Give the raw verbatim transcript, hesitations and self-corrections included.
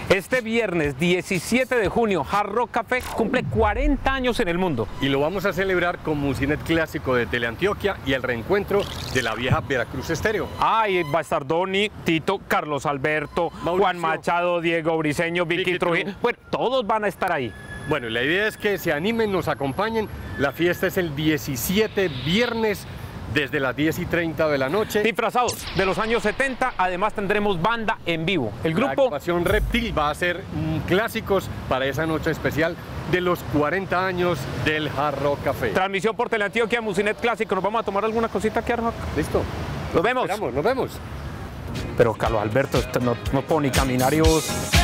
Este viernes diecisiete de junio, Hard Rock Café cumple cuarenta años en el mundo. Y lo vamos a celebrar con Musinet Clásico de Teleantioquia y el reencuentro de la vieja Veracruz Estéreo. Ay, va a estar Donny, Tito, Carlos Alberto, Mauricio, Juan Machado, Diego Briseño, Vicky, Vicky Trujillo. Trujillo. Bueno, todos van a estar ahí. Bueno, la idea es que se animen, nos acompañen. La fiesta es el diecisiete, viernes, desde las diez y treinta de la noche. Disfrazados de los años setenta, además tendremos banda en vivo. El La grupo agrupación Reptil va a hacer mm, clásicos para esa noche especial de los cuarenta años del Hard Rock Café. Transmisión por Teleantioquia, Musinet Clásico. ¿Nos vamos a tomar alguna cosita aquí, Arrock? ¿Listo? Nos vemos. Esperamos, nos vemos. Pero Carlos Alberto, esto no, no puedo ni caminar y vos...